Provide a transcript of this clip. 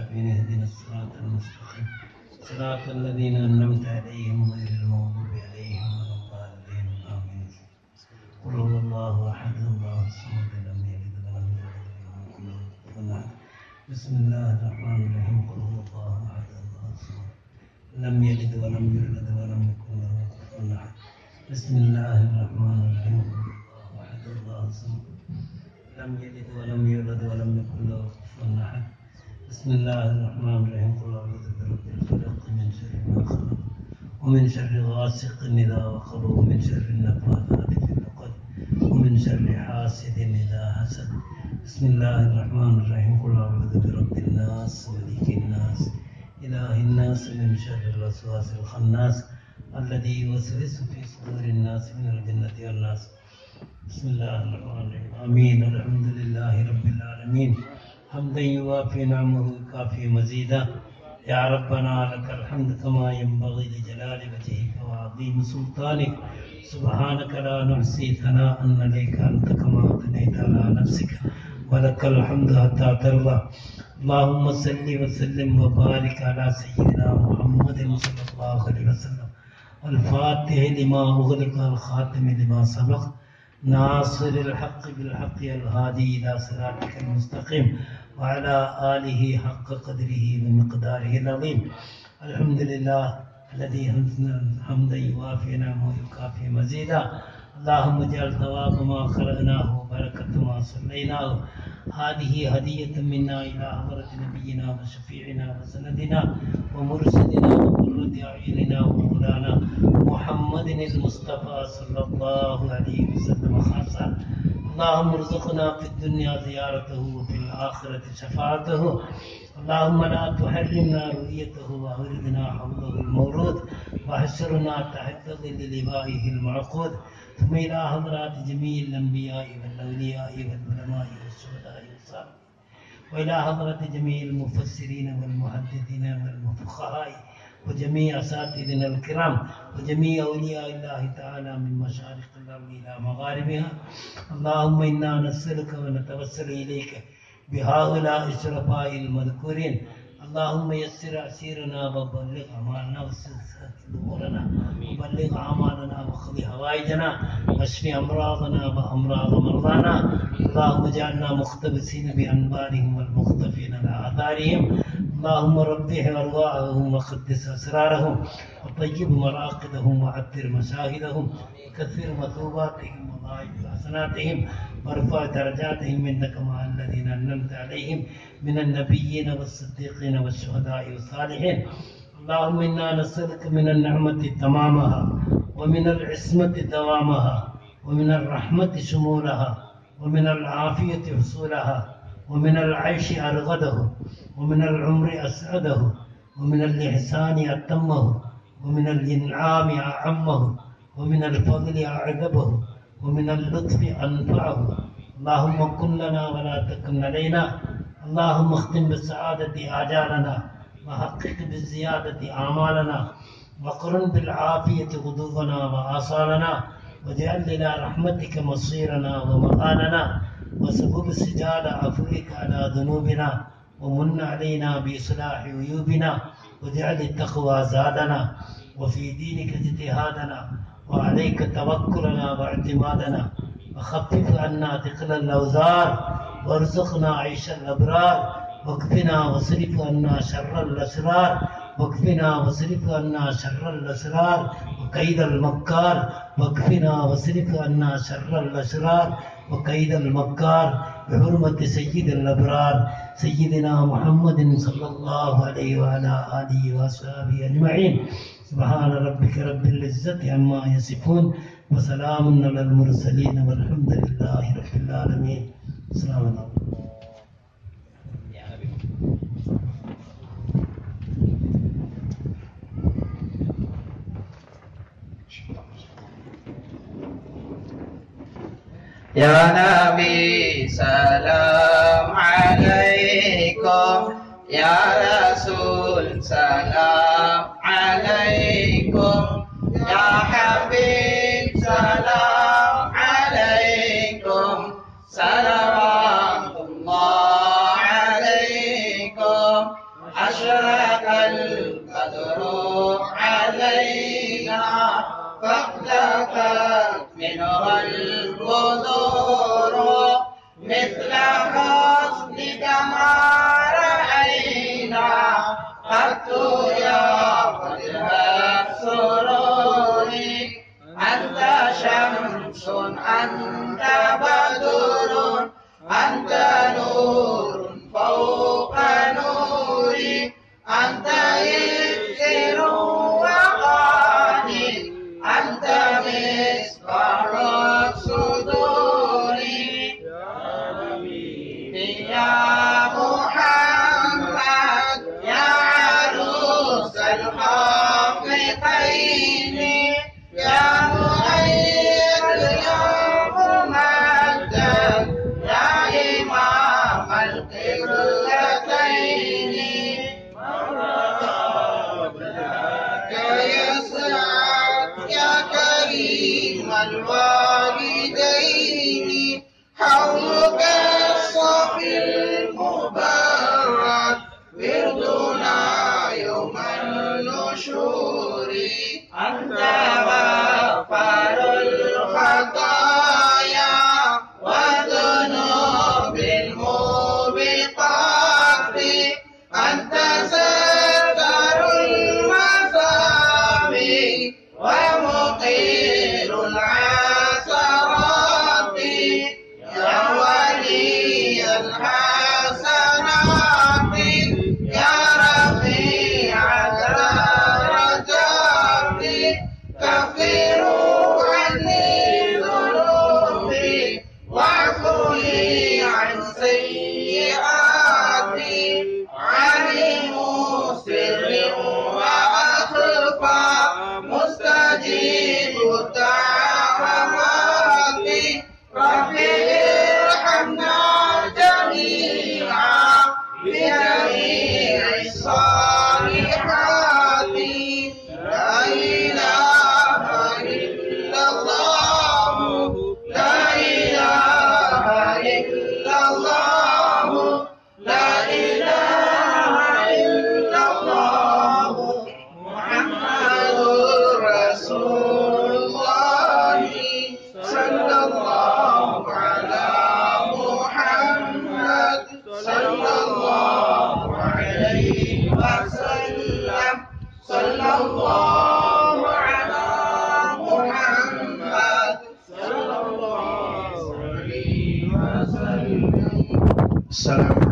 العالمين اهدنا الصراط المستقيم صراط الذين أنعمت عليهم غير المغضوب عليهم ولا الضالين آمين. قل هو الله أحد الله الصمد لم يلد ولم يولد ولم يكن له كفوا أحد. بسم الله الرحمن الرحيم. قل هو الله أحد الله الصمد لم يلد ولم يولد ولم يكن له كفوا أحد. بسم الله الرحمن الرحيم. قل هو الله أحد الله الصمد لم يلد ولم يولد ولم يكن له كفوا أحد. بسم الله الرحمن الرحيم. قل أعوذ برب الفلق من شر ما خلق ومن شر غاسق إذا وقب ومن شر النفاثات في العقد ومن شر حاسد إذا حسد. بسم الله الرحمن الرحيم. قل أعوذ برب الناس ملك الناس إله الناس من شر الوسواس الخناس الذي يوسوس في صدور الناس من الجنة والناس. بسم الله الرحمن الرحيم. آمين. الحمد لله رب العالمين حمدا يوافي نعمه ويكافي مزيدا. يا ربنا لك الحمد كما ينبغي لجلال وجهك وعظيم سلطانك. سبحانك لا نحصي ثناء عليك أنت كما أثنيت على نفسك ولك الحمد حتى ترضى. اللهم صل وسلم وبارك على سيدنا محمد صلى الله عليه وسلم الفاتح لما أغلق الخاتم لما سبق ناصر الحق بالحق الهادي إلى صراطك المستقيم وعلى آله حق قدره ومقداره العظيم. الحمد لله الذي حمدا يوافي نعمه ويكافي مزيدا. اللهم اجعل ثواب ما خلقناه وبركة ما صليناه هذه هدية منا إلى حضرة نبينا وشفيعنا وسندنا ومرشدنا وقرة أعيننا ومولانا محمد المصطفى صلى الله عليه وسلم خاصة. اللهم ارزقنا في الدنيا زيارته وفي الآخرة شفاعته. اللهم لا تحرمنا رؤيته وأوردنا حوضه المورود وحشرنا تحت ظل لوائه المعقود. ثم إلى حضرات جميع الأنبياء والأولياء والعلماء والشهداء والصالحين وإلى حضرة جميع المفسرين والمحدثين والفقهاء وجميع أساتذتنا الكرام وجميع أولياء الله تعالى من مشارق الأرض إلى مغاربها. اللهم إنا نسألك ونتوسل إليك بهؤلاء الشرفاء المذكورين. اللهم يسر أسيرنا وبلغ أمالنا وسر أمورنا وبلغ أعمالنا وخذ هوائجنا واشف أمراضنا وأمراض مرضانا. اللهم اجعلنا مقتبسين بأنبارهم والمختفين لآثارهم. اللهم ربح أرواحهم وقدس أسرارهم وطيب مراقدهم وعطر مشاهدهم وكثر مثوباتهم وضاعف حسناتهم وارفع درجاتهم عندك مع الذين أنعمت عليهم من النبيين والصديقين والشهداء والصالحين. اللهم إنا نسألك من النعمة تمامها ومن العصمة دوامها ومن الرحمة شمولها ومن العافية حصولها ومن العيش أرغده ومن العمر أسعده ومن الإحسان أتمه ومن الإنعام أعمه ومن الفضل أعذبه ومن اللطف أنفعه. اللهم كن لنا ولا تكن علينا. اللهم اختم بالسعادة آجالنا وحقق بالزيادة آمالنا وقرن بالعافية غدونا وآصالنا واجعل إلى رحمتك مصيرنا ومآلنا وسبب سجال عفوك على ذنوبنا ومن علينا بإصلاح عيوبنا واجعل التقوى زادنا وفي دينك اجتهادنا وعليك توكلنا واعتمادنا وخفف عنا ثقل الأوزار وارزقنا عيش الأبرار واكفنا واصرف عنا شر الأسرار واكفنا واصرف عنا شر الأسرار وكيد المكار واكفنا واصرف عنا شر الأسرار وكيد المكار بحرمة سيد الأبرار سيدنا محمد صلى الله عليه وعلى آله وأصحابه أجمعين. سبحان ربك رب العزة عما يصفون وسلام على المرسلين والحمد لله رب العالمين. السلام عليكم. يا نبي سلام عليكم يا رسول سلام عليكم يا حبيب سلام عليكم صلوات الله عليكم أشرق البدر علينا فاختفت منه البدور مثل حسنك ما رأينا قط يا وجه السرور أنت شمس أنت بدر أنت نور فوق نوري أنت إكسر وغاني أنت مصباح الصدور يا محمد يا عروس الخافقين يا مؤيد يا ممجد يا إمام القبلتين يا يسعد يا كريم الوالدين حولك الصفي المبارك وردنا يوم النشور أنت غفار الخطايا والذنوب الموبقات أنت ستر المساوي ومقيل العثرات يا ولي الحسنات يا رفيع الدرجات كفروا عني ذنوبي واعفوا لي عن سيئاتي علموا سري وأخفى مستجيب الدعوات رب ارحمنا جميعا بجميع الصالحات لا إله إلا الله لا إله إلا الله لا إله إلا الله محمد رسول الله صلى الله على محمد صلى الله عليه وسلم صلى الله على محمد صلى الله عليه وسلم. السلام